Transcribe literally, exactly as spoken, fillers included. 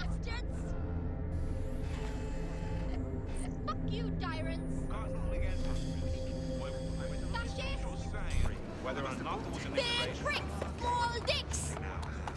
bastards! Fuck you, tyrants! Fascists! Whether or not there was an Big pricks! Small dicks!